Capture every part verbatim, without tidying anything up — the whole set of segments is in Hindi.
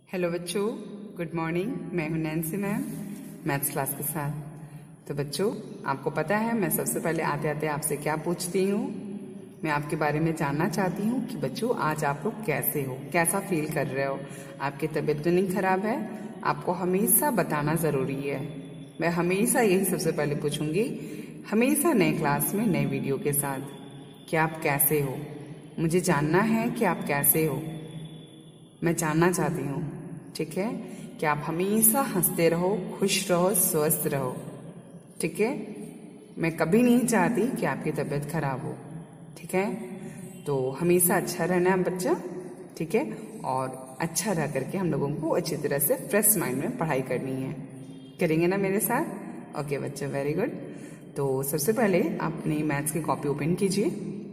हेलो बच्चों, गुड मॉर्निंग। मैं हूं नैन्सी मैम, मैथ्स क्लास के साथ। तो बच्चों, आपको पता है मैं सबसे पहले आते आते आपसे क्या पूछती हूँ? मैं आपके बारे में जानना चाहती हूँ कि बच्चों आज आप लोग कैसे हो, कैसा फील कर रहे हो। आपकी तबीयत तो नहीं खराब है? आपको हमेशा बताना जरूरी है। मैं हमेशा यही सबसे पहले पूछूंगी, हमेशा नए क्लास में नए वीडियो के साथ, कि आप कैसे हो। मुझे जानना है कि आप कैसे हो, मैं जानना चाहती हूँ। ठीक है, कि आप हमेशा हंसते रहो, खुश रहो, स्वस्थ रहो। ठीक है, मैं कभी नहीं चाहती कि आपकी तबीयत खराब हो। ठीक है, तो हमेशा अच्छा रहना है बच्चा। ठीक है, और अच्छा रह करके हम लोगों को अच्छी तरह से फ्रेश माइंड में पढ़ाई करनी है। करेंगे ना मेरे साथ? ओके बच्चा, वेरी गुड। तो सबसे पहले आप अपनी मैथ्स की कॉपी ओपन कीजिए।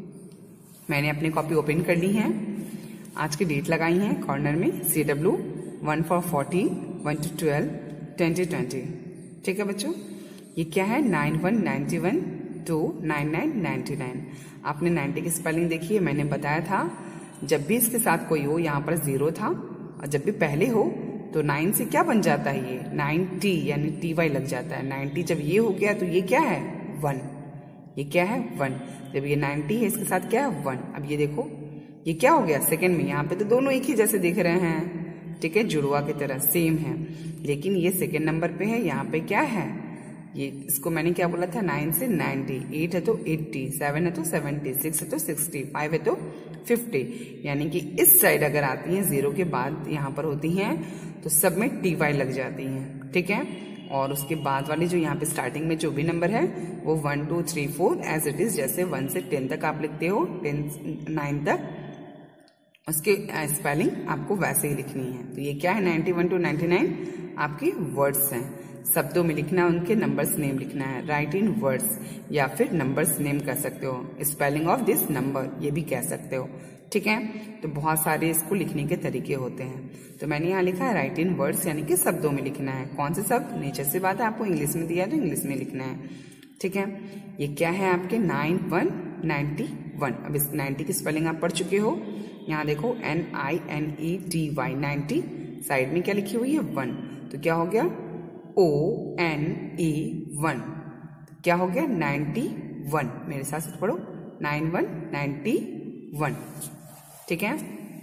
मैंने अपनी कॉपी ओपन कर ली है। आज की डेट लगाई है कॉर्नर में, C W one for fourteen, one two twelve, twenty twenty. ठीक है बच्चों, ये क्या है? Nine one ninety one two nine nine ninety nine. आपने नाइन्टी की स्पेलिंग देखी है, मैंने बताया था जब भी इसके साथ कोई हो, यहाँ पर जीरो था, और जब भी पहले हो तो नाइन से क्या बन जाता है? ये नाइन्टी यानी टी वाई लग जाता है। नाइन्टी जब ये हो गया तो ये क्या है? वन। ये क्या है? वन। जब ये नाइन्टी है, इसके साथ क्या है? वन। अब ये देखो, ये क्या हो गया? सेकंड में। यहाँ पे तो दोनों एक ही जैसे दिख रहे हैं। ठीक है, जुड़वा की तरह सेम है, लेकिन ये सेकंड नंबर पे है। यहाँ पे क्या है? ये इसको मैंने क्या बोला था? नाइन से नाइन्टी, एट है तो एट्टी, सेवन है तो सेवेंटी, सिक्स है तो सिक्सटी, फाइव है तो फिफ्टी। यानी कि इस साइड अगर आती हैं जीरो के बाद यहाँ पर होती हैं तो सब में टी वाई लग जाती हैं। ठीक है, और उसके बाद वाली जो यहाँ पे स्टार्टिंग में जो भी नंबर है वो one two three four as it is, जैसे वन से टेन तक आप लिखते हो, टेन नाइन तक, उसके स्पेलिंग आपको वैसे ही लिखनी है। तो ये क्या है? Ninety one two ninety nine आपके वर्ड्स हैं। शब्दों में लिखना है, उनके नंबर्स नेम लिखना है। राइट इन वर्ड्स, या फिर नंबर्स नेम कह सकते हो। स्पेलिंग ऑफ दिस नंबर ये भी कह सकते हो। ठीक है, तो बहुत सारे इसको लिखने के तरीके होते हैं। तो मैंने यहाँ लिखा है राइट इन वर्ड्स, यानी कि शब्दों में लिखना है। कौन से शब्द? नेचर से बात है, आपको इंग्लिश में दिया है तो इंग्लिश में लिखना है। ठीक है, ये क्या है आपके? Nine one ninety one. अब इस नाइन्टी की स्पेलिंग आप पढ़ चुके हो। यहाँ देखो, N I N E T Y, ninety. Side में क्या लिखी हुई है? वन। तो क्या हो गया? O N E one. क्या हो गया? Ninety one. मेरे साथ साथ पढ़ो, नाइन वन नाइन्टी वन। ठीक है,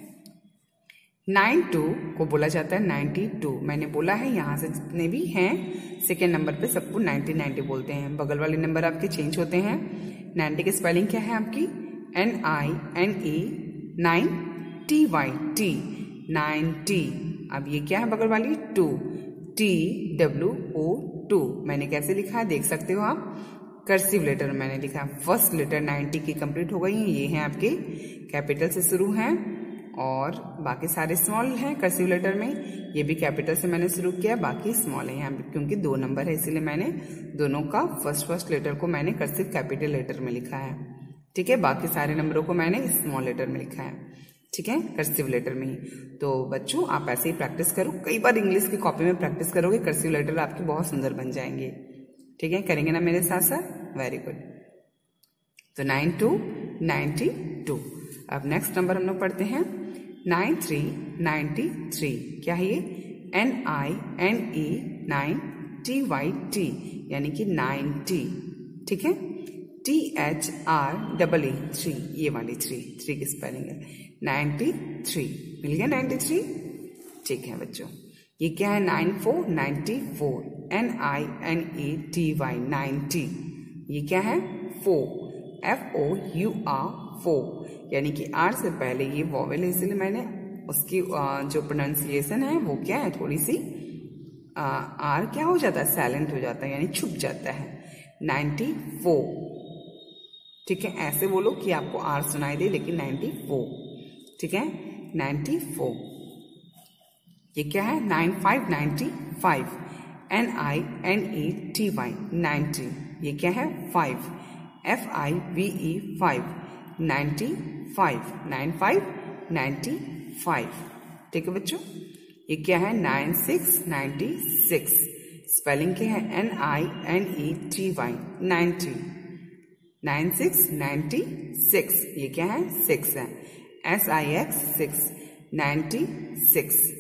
नाइन टू को बोला जाता है नाइन्टी टू। मैंने बोला है यहाँ से जितने भी हैं सेकेंड नंबर पे सबको नाइन्टी नाइन्टी बोलते हैं। बगल वाले नंबर आपके चेंज होते हैं। नाइन्टी की स्पेलिंग क्या है आपकी? N I N E nine T Y, T, ninety. अब ये क्या है बगल वाली? Two, T W O two. मैंने कैसे लिखा है देख सकते हो आप, कर्सिव लेटर मैंने लिखा है। फर्स्ट लेटर नाइन्टी की कंप्लीट हो गई है। ये हैं आपके, कैपिटल से शुरू हैं और बाकी सारे स्मॉल हैं कर्सिव लेटर में। ये भी कैपिटल से मैंने शुरू किया, बाकी स्मॉल है यहाँ पे, क्योंकि दो नंबर है इसीलिए मैंने दोनों का फर्स्ट फर्स्ट लेटर को मैंने कर्सिव कैपिटल लेटर में लिखा है। ठीक है, बाकी सारे नंबरों को मैंने स्मॉल लेटर में लिखा है। ठीक है, कर्सिव लेटर में ही। तो बच्चों आप ऐसे ही प्रैक्टिस करो, कई बार इंग्लिश की कॉपी में प्रैक्टिस करोगे, कर्सिव लेटर आपके बहुत सुंदर बन जाएंगे। ठीक है, करेंगे ना मेरे साथ साथ? Very good. तो नाइन टू नाइन्टी टू। अब नेक्स्ट नंबर हम लोग पढ़ते हैं नाइन थ्री नाइन्टी थ्री। क्या है ये? N I N E nine T Y T, यानी कि नाइन्टी। ठीक है, T H R double E, three, ये वाली थ्री, थ्री की स्पेलिंग है नाइन्टी थ्री। मिल गया नाइन्टी थ्री। ठीक है बच्चों, ये क्या है? Nine four ninety four, N I N E T Y, ninety. ये क्या है? Four, F O U R, four, यानी कि आर से पहले ये वॉवेल है, इसलिए मैंने उसकी जो प्रोनाउंसिएशन है वो क्या है, थोड़ी सी आर क्या हो जाता है? साइलेंट हो जाता है, यानी छुप जाता है। Ninety four. ठीक है, ऐसे बोलो कि आपको आर सुनाई दे, लेकिन नाइन्टी फोर। ठीक है, नाइन्टी फोर। ये क्या है? Nine five ninety five, N I N E T Y, ninety. ये क्या है? Five, F I V E, five, ninety five, nine five ninety five. ठीक है बच्चों, ये क्या है? Nine six ninety six. Spelling क्या है? N I N E T Y, ninety, nine six ninety six. ये क्या है? सिक्स है, S I X, six, ninety six.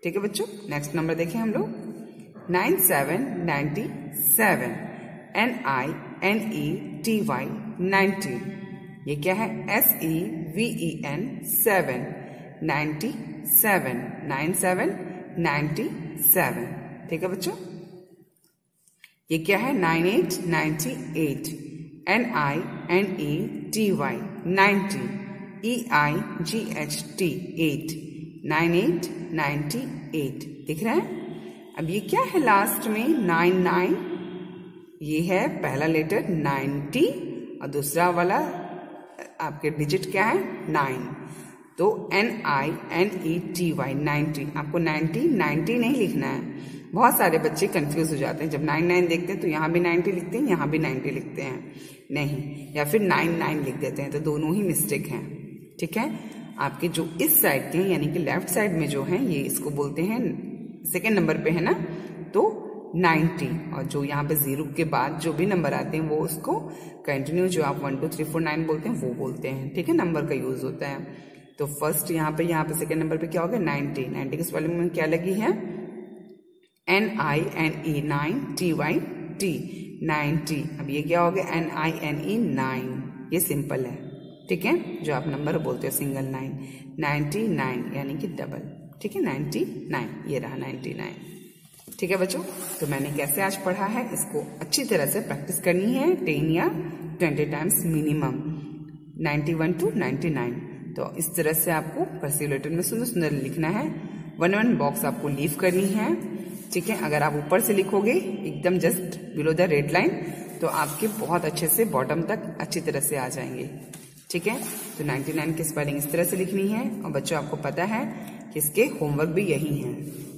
ठीक है बच्चों, नेक्स्ट नंबर देखें हम लोग, nine seven ninety seven, N I N E T Y ninety, ये क्या है, S E V E N seven, ninety seven, nine seven ninety seven, ठीक है बच्चों। ये क्या है, nine eight ninety eight, N I N E T Y ninety, E I G H T eight, nine eight ninety eight, दिख रहा है। अब ये क्या है लास्ट में, नाइन नाइन, ये है पहला लेटर नाइन्टी और दूसरा वाला आपके डिजिट क्या है, नाइन, तो N I N E T Y ninety, आपको नाइन्टी नाइन्टी नहीं लिखना है। बहुत सारे बच्चे कंफ्यूज हो जाते हैं, जब नाइन नाइन देखते हैं तो यहाँ भी नाइन्टी लिखते हैं, यहाँ भी नाइन्टी लिखते हैं, नहीं, या फिर नाइन नाइन लिख देते हैं, तो दोनों ही मिस्टेक हैं, ठीक है। आपके जो इस साइड के यानी कि लेफ्ट साइड में जो है, ये इसको बोलते हैं सेकेंड नंबर पे है ना, तो नाइन्टी, और जो यहाँ पे जीरो के बाद जो भी नंबर आते हैं वो उसको कंटिन्यू, जो आप one two three four nine बोलते हैं वो बोलते हैं, ठीक है, नंबर का यूज होता है। तो फर्स्ट यहाँ पे यहाँ पे सेकेंड नंबर पे क्या हो गया, नाइन्टी, नाइन्टी के स्पेलिंग में क्या लगी है, N I N E, nine, T Y T, ninety. अब ये क्या हो गया, N I N E nine, ये सिंपल है, ठीक है, जो आप नंबर बोलते हो सिंगल नाइन, नाइन्टी नाइन यानी कि डबल, ठीक है, नाइन्टी नाइन, ये रहा नाइन्टी नाइन, ठीक है बच्चों। तो मैंने कैसे आज पढ़ा है, इसको अच्छी तरह से प्रैक्टिस करनी है, टेन या twenty times minimum, ninety one two ninety nine. तो इस तरह से आपको कर्सिव लेटर में सुंदर सुंदर लिखना है, वन वन बॉक्स आपको लीव करनी है, ठीक है। अगर आप ऊपर से लिखोगे एकदम just below the red line, तो आपके बहुत अच्छे से बॉटम तक अच्छी तरह से आ जाएंगे, ठीक है। तो नाइन्टी नाइन की स्पेलिंग इस तरह से लिखनी है, और बच्चों आपको पता है कि इसके होमवर्क भी यही है,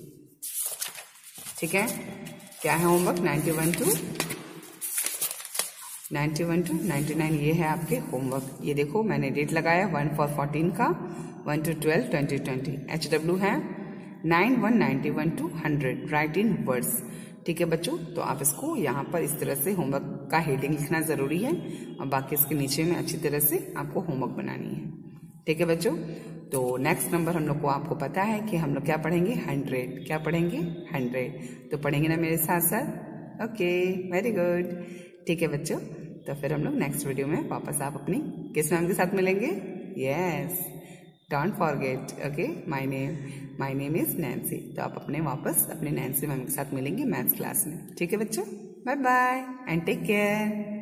ठीक है। क्या है homework, ninety one two ninety one two ninety nine, ये है आपके होमवर्क। ये देखो मैंने डेट लगाया, वन फॉर फोर्टीन का, one two twelve twenty twenty, H W है nine one ninety one two hundred, write in words, ठीक है बच्चों। तो आप इसको यहाँ पर इस तरह से होमवर्क का हेडिंग लिखना जरूरी है, और बाकी इसके नीचे में अच्छी तरह से आपको होमवर्क बनानी है, ठीक है बच्चों। तो नेक्स्ट नंबर हम लोग को आपको पता है कि हम लोग क्या पढ़ेंगे, हंड्रेड, क्या पढ़ेंगे, हंड्रेड, तो पढ़ेंगे ना मेरे साथ साथ, ओके, वेरी गुड, ठीक है बच्चों। तो फिर हम लोग नेक्स्ट वीडियो में वापस आप अपनी किस मैम के साथ मिलेंगे, yes, don't forget, okay, my name my name is Nancy. तो आप अपने वापस अपने नैन्सी मैम के साथ मिलेंगे मैथ्स क्लास में, ठीक है बच्चों। Bye bye and take care.